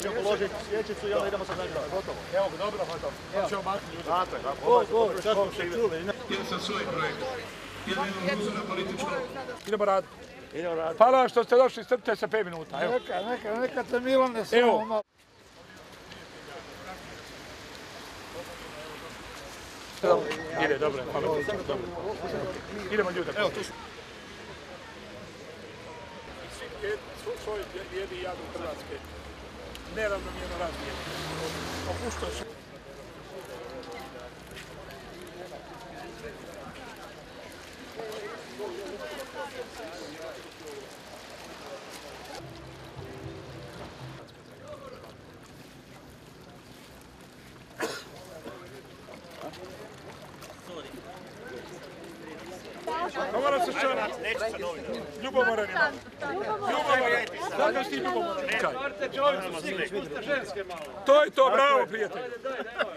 ćemo položiti sjećicu i onda idemo sad nagrada. Gotovo. Evo ga, dobro, gotovo. To ćemo maknuti ljudi. Tako je, tako. Sad smo se čuli. Jedan sam svoj projekt. Jedan uzora političko. Idemo raditi. Idemo raditi. Hvala što ste došli, strpite se 5 minuta. Evo. Neka te Milane samo malo. Ide, dobro, hvala. Idemo ljude. Evo, tu su. Svoj jedi jadu Hrvatske. Neravnomjerno razvijeno. Opuštao se. Hvala se čara. Ljubomoran ima. Ljubomoran. Dakle si ti ljubomoran. To je to, bravo prijatelj.